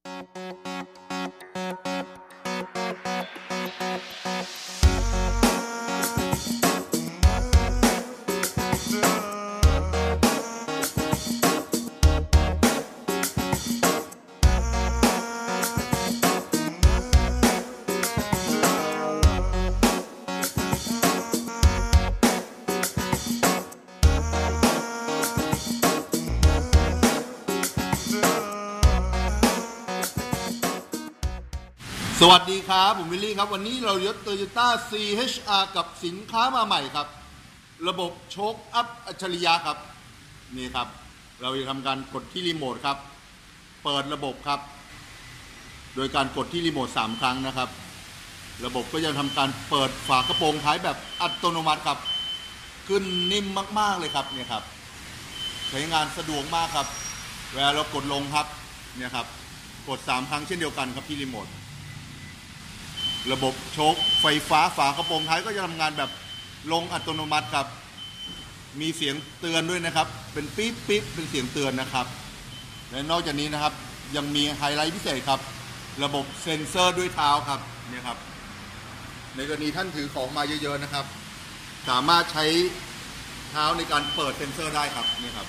สวัสดีครับผมวิลลี่ครับวันนี้เรายก Toyota CHR กับสินค้ามาใหม่ครับระบบโชคอัพอัจฉริยะครับนี่ครับเราจะทำการกดที่รีโมทครับเปิดระบบครับโดยการกดที่รีโมท3ครั้งนะครับระบบก็จะทำการเปิดฝากระโปรงท้ายแบบอัตโนมัติครับขึ้นนิ่มมากๆเลยครับเนี่ยครับใช้งานสะดวกมากครับเวลาเรากดลงครับเนี่ยครับกด3ครั้งเช่นเดียวกันครับที่รีโมทระบบโชคไฟฟ้าฝากระโปรงท้ายก็จะทำงานแบบลงอัตโนมัติครับมีเสียงเตือนด้วยนะครับเป็นปี๊บปี๊บเป็นเสียงเตือนนะครับและนอกจากนี้นะครับยังมีไฮไลท์พิเศษครับระบบเซ็นเซอร์ด้วยเท้าครับเนี่ยครับในกรณีท่านถือของมาเยอะๆนะครับสามารถใช้เท้าในการเปิดเซ็นเซอร์ได้ครับนี่ครับ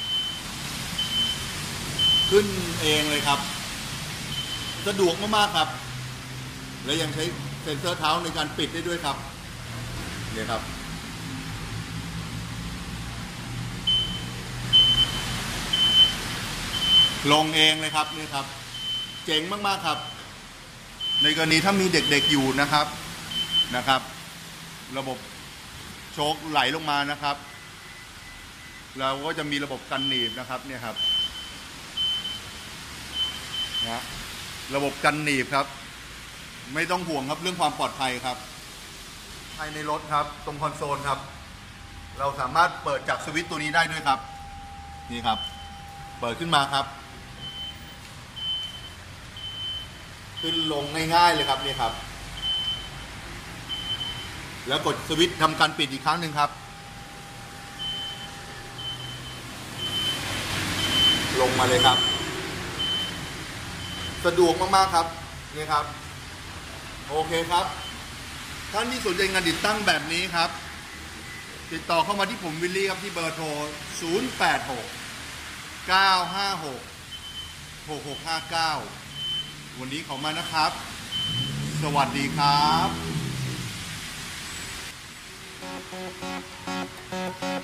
ขึ้นเองเลยครับสะดวกมากๆครับและยังใช้เซ็นเซอร์เท้าในการปิดได้ด้วยครับเนี่ยครับลงเองเลยครับนี่ครับเจ๋งมากๆครับในกรณีถ้ามีเด็กๆอยู่นะครับระบบโชคไหลลงมานะครับเราก็จะมีระบบกันหนีบนะครับเนี่ยครับนะระบบกันหนีบครับไม่ต้องห่วงครับเรื่องความปลอดภัยครับภายในรถครับตรงคอนโซลครับเราสามารถเปิดจากสวิตช์ตัวนี้ได้ด้วยครับนี่ครับเปิดขึ้นมาครับขึ้นลงง่ายๆเลยครับนี่ครับแล้วกดสวิตช์ทำการปิดอีกครั้งหนึ่งครับลงมาเลยครับสะดวกมากๆครับนี่ครับโอเคครับท่านที่สนใจงานติดตั้งแบบนี้ครับติดต่อเข้ามาที่ผมวิลลี่ครับที่เบอร์โทร086 956 6659วันนี้ขอมานะครับสวัสดีครับ